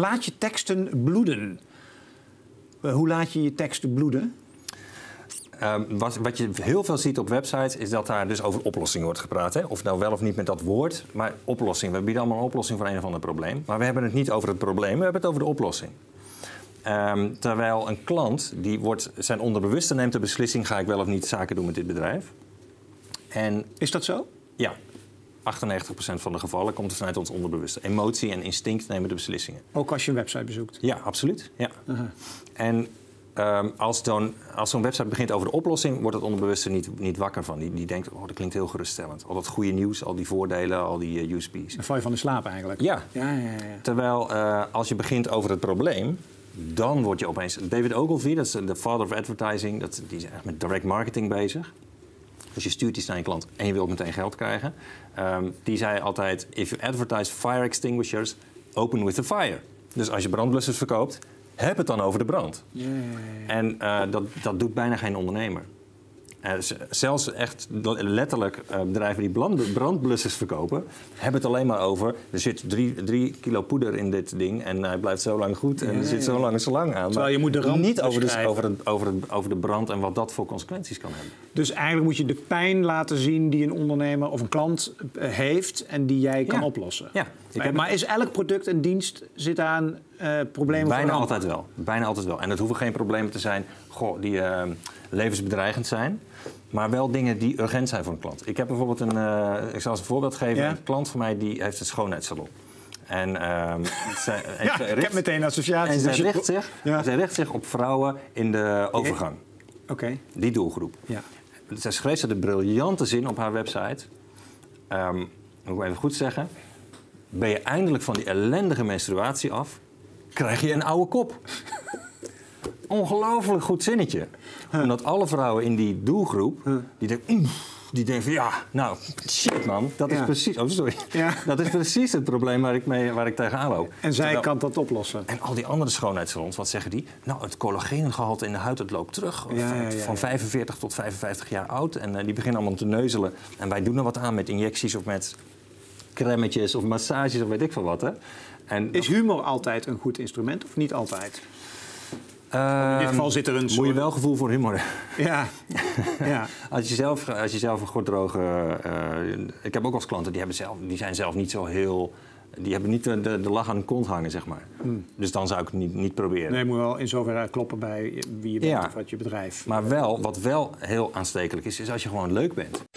laat je teksten bloeden? Hoe laat je je teksten bloeden? Wat je heel veel ziet op websites is dat daar dus over oplossingen wordt gepraat. Hè? Of nou wel of niet met dat woord, maar oplossing. We bieden allemaal een oplossing voor een of ander probleem. Maar we hebben het niet over het probleem, we hebben het over de oplossing. Terwijl een klant, zijn onderbewuste neemt de beslissing... ga ik wel of niet zaken doen met dit bedrijf. En, is dat zo? Ja. 98% van de gevallen komt het vanuit ons onderbewuste. Emotie en instinct nemen de beslissingen. Ook als je een website bezoekt? Ja, absoluut. Ja. En als zo'n website begint over de oplossing... wordt het onderbewuste niet wakker van. Die denkt, dat klinkt heel geruststellend. Al dat goede nieuws, al die voordelen, al die USP's. Dan val je van de slaap eigenlijk. Ja. Ja. Terwijl als je begint over het probleem... dan word je opeens... David Ogilvy, dat is de father of advertising... die is echt met direct marketing bezig. Dus je stuurt iets naar je klant en je wilt meteen geld krijgen. Die zei altijd, if you advertise fire extinguishers, open with the fire. Dus als je brandblussers verkoopt, heb het dan over de brand. Yeah. En dat doet bijna geen ondernemer. Zelfs echt letterlijk bedrijven die brandblussers verkopen... hebben het alleen maar over... er zit 3 kilo poeder in dit ding en hij blijft zo lang goed... en er zit zo lang een slang aan. Terwijl je moet de ramp niet over de brand en wat dat voor consequenties kan hebben. Dus eigenlijk moet je de pijn laten zien die een ondernemer of een klant heeft... en die jij kan oplossen. Ja. Maar is elk product en dienst zit aan problemen? Bijna altijd wel. Bijna altijd wel. En het hoeven geen problemen te zijn die levensbedreigend zijn... maar wel dingen die urgent zijn voor een klant. Ik heb bijvoorbeeld ik zal eens een voorbeeld geven. Een klant van mij die heeft een schoonheidssalon. En, ik heb meteen associaties. En zij richt zich op vrouwen in de overgang. Oké. Die doelgroep. Ja. Zij schreef de briljante zin op haar website. Moet ik even goed zeggen. Ben je eindelijk van die ellendige menstruatie af... krijg je een oude kop. Ongelooflijk goed zinnetje. Omdat alle vrouwen in die doelgroep... die denken van ja, nou, shit man. Dat is precies... Oh, sorry. Ja. Dat is precies het probleem waar ik tegenaan loop. En zij kan dat oplossen. En al die andere schoonheidssalons, wat zeggen die? Nou, het collageengehalte in de huid, het loopt terug. Van 45 tot 55 jaar oud. En die beginnen allemaal te neuzelen. En wij doen er wat aan met injecties of met crèmetjes of massages of weet ik veel wat. Hè. En is humor altijd een goed instrument of niet altijd? In dit geval zit er een soort... Moet je wel gevoel voor humor. Ja. Als je zelf een gorddroge... ik heb ook als klanten, die zijn zelf niet zo heel... Die hebben niet de lach aan de kont hangen, zeg maar. Dus dan zou ik het niet proberen. Nee, je moet wel in zoverre kloppen bij wie je bent of wat je bedrijf. Maar wat wel heel aanstekelijk is als je gewoon leuk bent.